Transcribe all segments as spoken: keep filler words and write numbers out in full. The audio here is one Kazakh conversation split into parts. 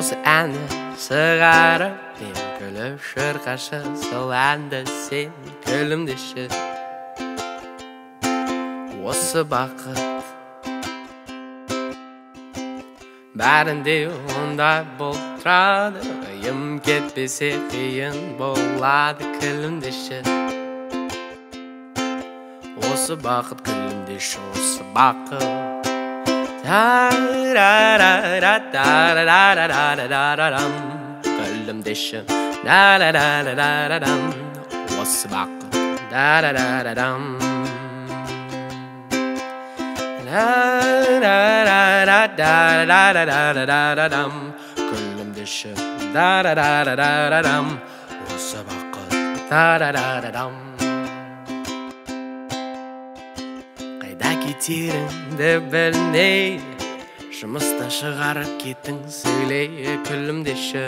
осы әні шығарып мен күліп шырқашы сол әнді сен күлімдеші осы бақыт бәрінде ондай болып тұрады ойым кетпесе қиын болады күлімдеші осы бақыт күлімдеші осы бақыт күлімдеші осы бақыт күлімдеші осы бақыт қайда кетеріңді білмей жұмыста шығарып кеттің сөйлей күлімдеші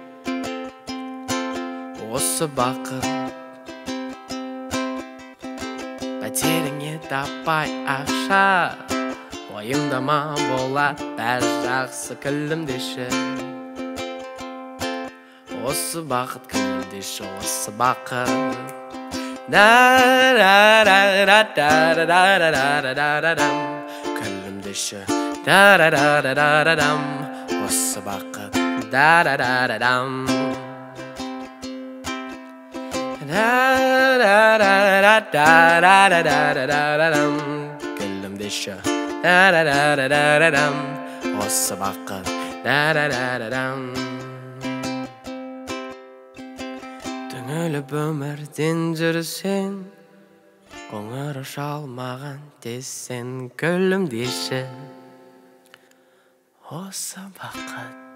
осы бақыт пәтеріңе таппай ақша ойыңдама болады бәрі жақсы күлімдеші осы бақыт күлімдеші осы бақыт күлімдеші осы бақыт күлімдеші осы бақыт түңіліп өмірден жүрсең қоңырау шалмаған тез сен күлімдеші осы бақыт